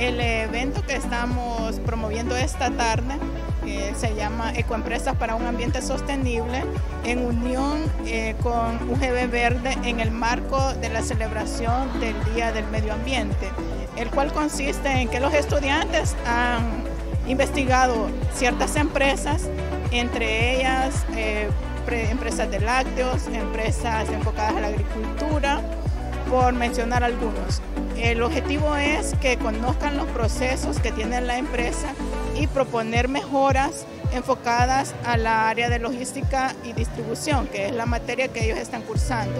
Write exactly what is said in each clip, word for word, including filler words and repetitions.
El evento que estamos promoviendo esta tarde eh, se llama Ecoempresas para un Ambiente Sostenible, en unión eh, con U G B Verde en el marco de la celebración del Día del Medio Ambiente, el cual consiste en que los estudiantes han investigado ciertas empresas, entre ellas eh, empresas de lácteos, empresas enfocadas a la agricultura, por mencionar algunos. El objetivo es que conozcan los procesos que tiene la empresa y proponer mejoras enfocadas a la área de logística y distribución, que es la materia que ellos están cursando.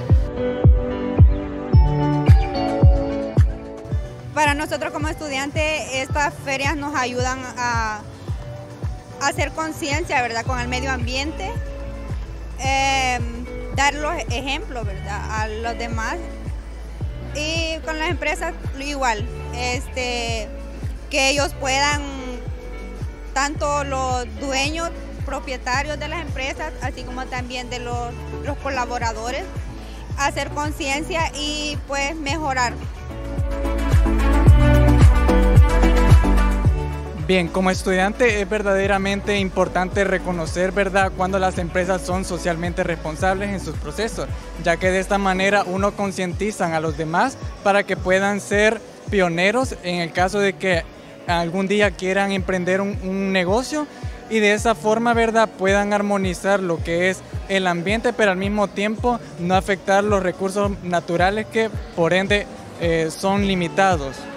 Para nosotros como estudiantes, estas ferias nos ayudan a, a hacer conciencia, ¿verdad?, con el medio ambiente, eh, dar los ejemplos, ¿verdad?, a los demás. Y con las empresas igual, este, que ellos puedan, tanto los dueños, propietarios de las empresas, así como también de los, los colaboradores, hacer conciencia y pues mejorar. Bien, como estudiante es verdaderamente importante reconocer, ¿verdad?, cuando las empresas son socialmente responsables en sus procesos, ya que de esta manera uno concientizan a los demás para que puedan ser pioneros en el caso de que algún día quieran emprender un, un negocio, y de esa forma, ¿verdad?, puedan armonizar lo que es el ambiente, pero al mismo tiempo no afectar los recursos naturales que por ende eh, son limitados.